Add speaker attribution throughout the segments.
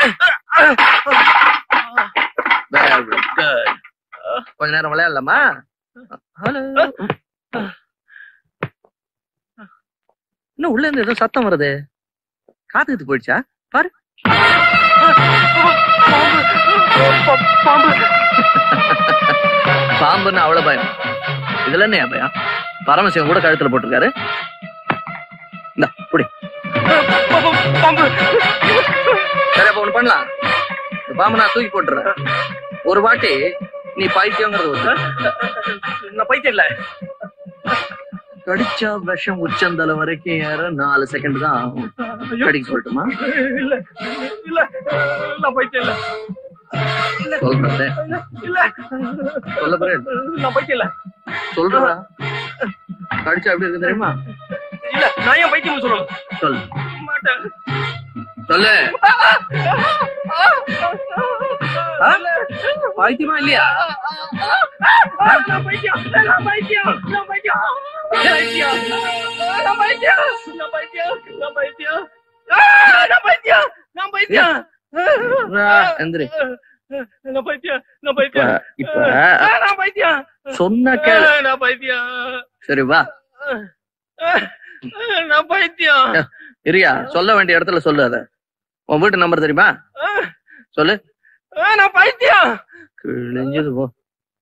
Speaker 1: கொஞ்ச நேரம் விளையாடலாமா? ஹலோ, இன்னும் உள்ள இருந்து ஏதோ சத்தம் வருது. காத்துக்கிட்டு போயிடுச்சா பாரு. பாம்புன்னு அவ்வளவு பயம். இதுல என்ன பயம்? பரமசிவம் கூட கழுத்துல போட்டிருக்காரு. இந்த புடி. சரி, அப்ப ஒண்ணு பண்ணலாம். பாம்பு நான் தூக்கி போட்டுறேன். ஒரு வாட்டி நீ பைத்தியங்கிறது நான் பைத்தியம் இல்ல. கடிச்சா விஷம் உச்சந்தலை வரைக்கும் ஏற 4 செகண்ட் தான் ஆகும். கடிக்க சொல்லட்டுமா? இல்ல இல்ல, நான் பைத்தியம் இல்ல. சொல்றேன் சொல்ல போறேன். நான் பைத்தியம் இல்ல சொல்றா. கடிச்சா எப்படி இருக்கு தெரியுமா? இல்ல, நான் ஏன் பைத்தியம் சொல்லுங்க. சொல்லு சொல்லு. பைத்தியமா இல்லையா? சொன்ன சரி வா. இரியா, சொல்ல வேண்டிய இடத்துல சொல்லு. அத உன் வீட்டு நம்பர் தெரியுமா? சொல்லு. நான் பைத்தியம். கிழிஞ்சது போ.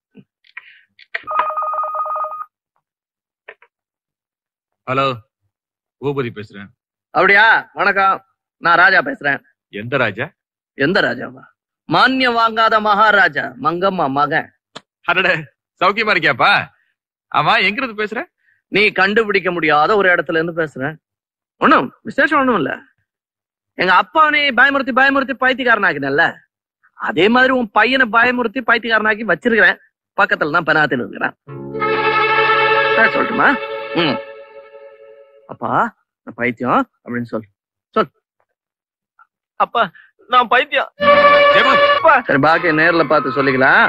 Speaker 2: ஹலோ, பூபதி பேசுறேன்.
Speaker 1: அப்படியா? வணக்கம், நான் ராஜா பேசுறேன்.
Speaker 2: எந்த ராஜா?
Speaker 1: எந்த ராஜாவா? மானியம் வாங்காத மகாராஜா, மங்கம்மா மகன்.
Speaker 2: அடடே, சௌக்கியமா இருக்கியாப்பா? ஆமா, எங்க இருந்து பேசுற?
Speaker 1: நீ கண்டுபிடிக்க முடியாத ஒரு இடத்துல இருந்து பேசுறேன். ஒண்ணும் விசேஷம் ஒண்ணும் இல்ல. எங்க அப்பா நீ பயமுறுத்தி பயமுறுத்தி பைத்தியக்காரனாக்கினல்ல, அதே மாதிரி உன் பையனை பயமுறுத்தி பைத்தியக்காரனாக்கி வச்சிருக்கிறேன். பக்கத்துல தான் பெனாத்தில் இருக்கிறேன். சொல்லட்டுமா? அப்பா நான் பைத்தியம் அப்படின்னு சொல். சொல். அப்பா நான் பைத்தியம். சரி, பாக்கி நேர்ல பார்த்து சொல்லிக்கலாம்.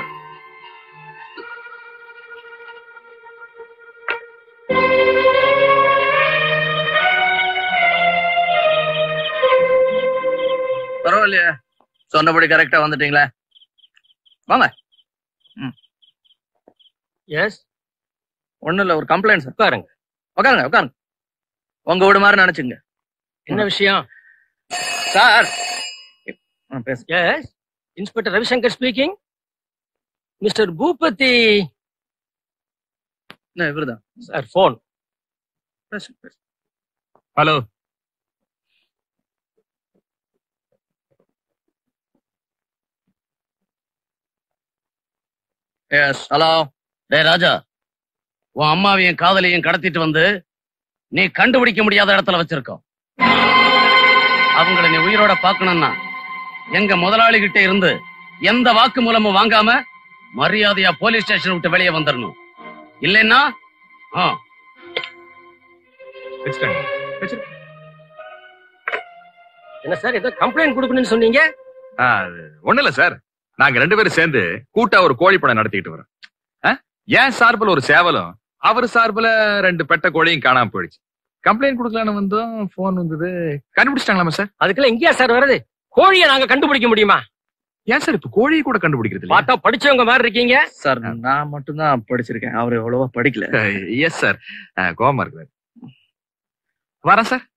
Speaker 1: பரவாயில்லையா, சொன்னபடி கரெக்டா வந்துட்டீங்களா? வாங்க. எஸ், ஒண்ணும் இல்ல, ஒரு கம்ப்ளைண்ட் சார். உட்காருங்க உட்காருங்க உட்காருங்க. உங்க வீடு மாதிரி நினைச்சுங்க. என்ன விஷயம் sir? Yes, inspector Ravishankar speaking. Mister Bhupathi. இவருதான் sir. Phone.
Speaker 2: Hello.
Speaker 1: Yes, hello. டேய் ராஜா, உன் அம்மாவையும் காதலையும் கடத்திட்டு வந்து நீ கண்டுபிடிக்க முடியாத இடத்துல வச்சிருக்கோம். அவங்களை நீ உயிரோட பாக்கணும்னா எங்க முதலாளி கிட்ட இருந்து எந்த வாக்கு மூலமும் வாங்காம மரியாதையா போலீஸ் ஸ்டேஷன் விட்டு வெளியே வந்துடணும். இல்லைன்னா
Speaker 3: என்ன சார், ஏதோ கம்ப்ளைண்ட் கொடுக்கணும்னு சொன்னீங்க?
Speaker 2: ஒண்ணு இல்ல சார், நாங்க 2 பேரும் சேர்ந்து கூட்டா ஒரு கோழி பண்ணை நடத்திக்கிட்டு வரோம். ஏன் சார்பில் ஒரு சேவலும், அவர் சார்பில் 2 பெட்ட கோழியும் காணாம போயிடுச்சு. கம்ப்ளைண்ட் கொடுக்கலான்னு வந்தோம், போன் வந்தது. கண்டுபிடிச்சிட்டாங்களாமா சார்?
Speaker 3: அதுக்கெல்லாம் எங்கேயா சார் வருது? கோழியை நாங்க கண்டுபிடிக்க முடியுமா?
Speaker 2: ஏன் சார் இப்ப கோழியை கூட கண்டுபிடிக்கிறது?
Speaker 3: பார்த்தா படிச்சவங்க மாதிரி இருக்கீங்க
Speaker 1: சார். நான் மட்டும் தான் படிச்சிருக்கேன், அவர் எவ்வளவா படிக்கல.
Speaker 2: எஸ் சார், கோவமா இருக்கு. வரேன் சார்.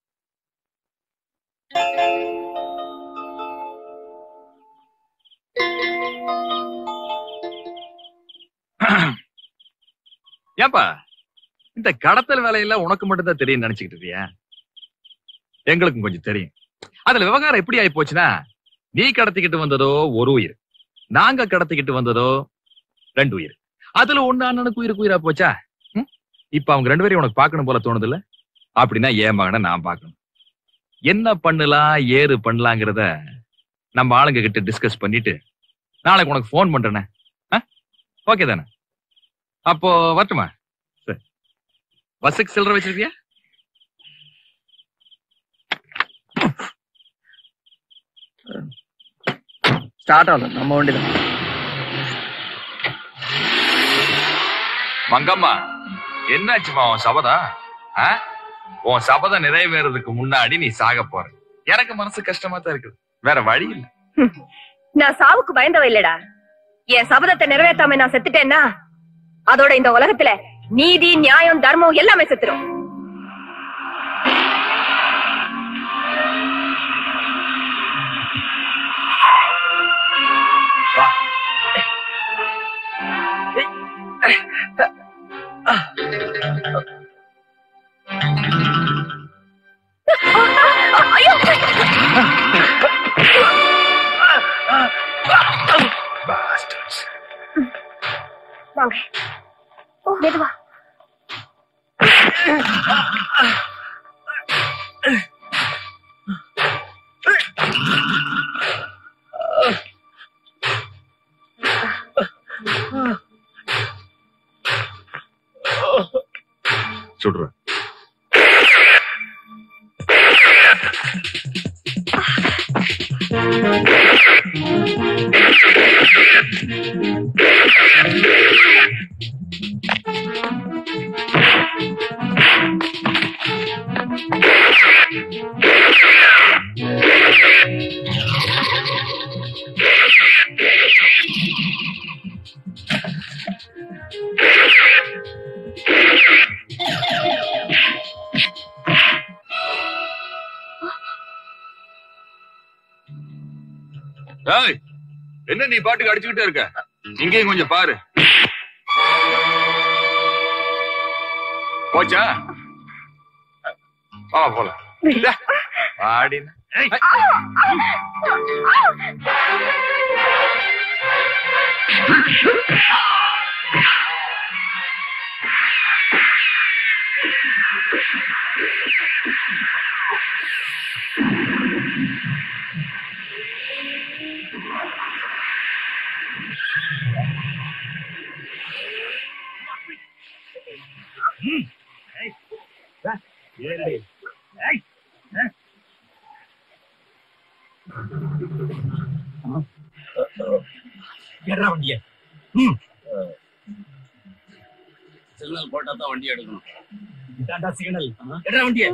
Speaker 2: ஏப்பா, இந்த கடத்தல் வேலையில உனக்கு மட்டும் தான் தெரியும் நினைச்சுக்கிட்டு இருக்கியா? எங்களுக்கும் கொஞ்சம் தெரியும். அதுல விவகாரம் எப்படி ஆயி போச்சுன்னா, நீ கடத்திக்கிட்டு வந்ததோ 1 உயிர், நாங்க கடத்திக்கிட்டு வந்ததோ 2 உயிர். அதுல ஒண்ணு அண்ணனுக்கு உயிரா போச்சா? இப்ப அவங்க 2 பேரையும் உனக்கு பாக்கணும் போல தோணுது இல்ல? அப்படின்னா என் மகனை நான் பாக்கணும். என்ன பண்ணலாம் ஏது பண்ணலாங்கிறத நம்ம ஆளுங்க கிட்ட டிஸ்கஸ் பண்ணிட்டு நாளைக்கு உனக்கு போன் பண்றேனே. ஓகே தானே? அப்போ வரட்டுமா? சரி, பஸ்ஸுக்கு சில்லறை வச்சிருக்கியா?
Speaker 1: ஸ்டார்ட் ஆகும் நம்ம வண்டிதான்.
Speaker 2: மங்கம்மா, என்னாச்சுமா உன் சபதம்? உன் சபதம் நிறைவேறதுக்கு முன்னாடி நீ சாக போற. எனக்கு மனசு கஷ்டமா தான் இருக்குது, வேற வழி இல்ல.
Speaker 4: நான் சாவுக்கு பயந்தவ இல்லடா. என் சபதத்தை நிறைவேற்றாம நான் செத்துட்டேன்னா அதோட இந்த உலகத்துல நீதி, நியாயம், தர்மம் எல்லாமே செத்துரும். வாங்க, மெதுவா.
Speaker 2: சுடுற என்ன நீ பாட்டுக்கு அடிச்சுக்கிட்டே இருக்க? இங்கேயும் கொஞ்சம் பாரு. போச்சா? போல ஆடி
Speaker 3: வண்டிய
Speaker 1: சிக்னல் போட்டா தான் வண்டி எடுக்கணும்.
Speaker 3: இதாண்டா சிக்னல். எட்ரா வண்டிய.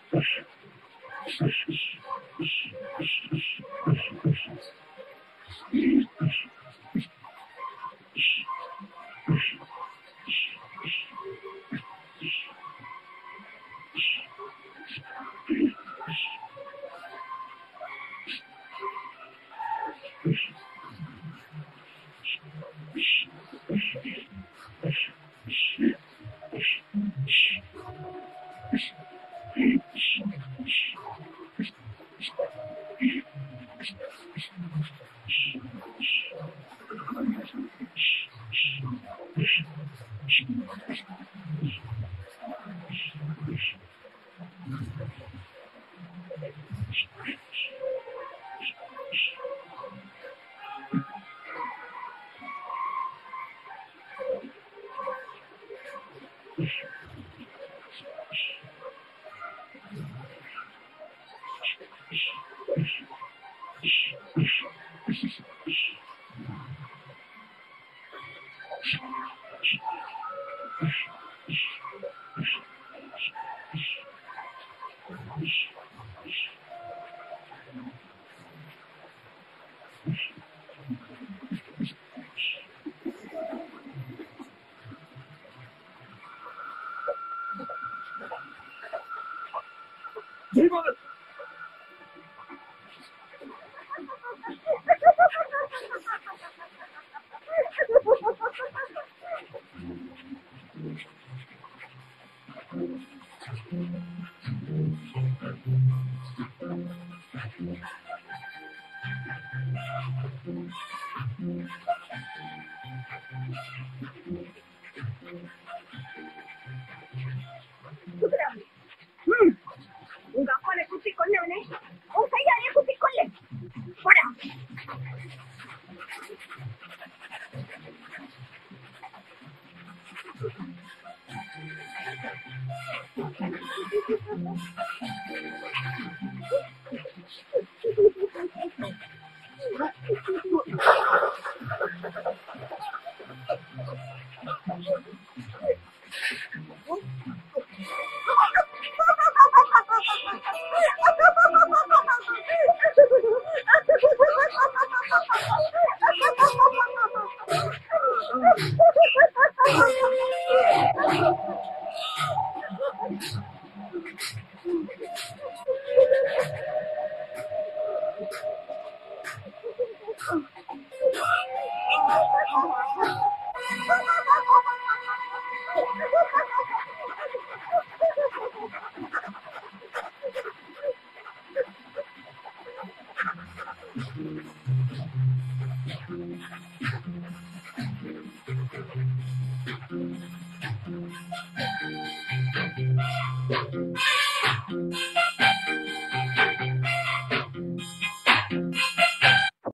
Speaker 4: உங்க அப்பாவை குத்தி கொன்னவனே உன் கையாலே குத்தி கொல்லு. போடா.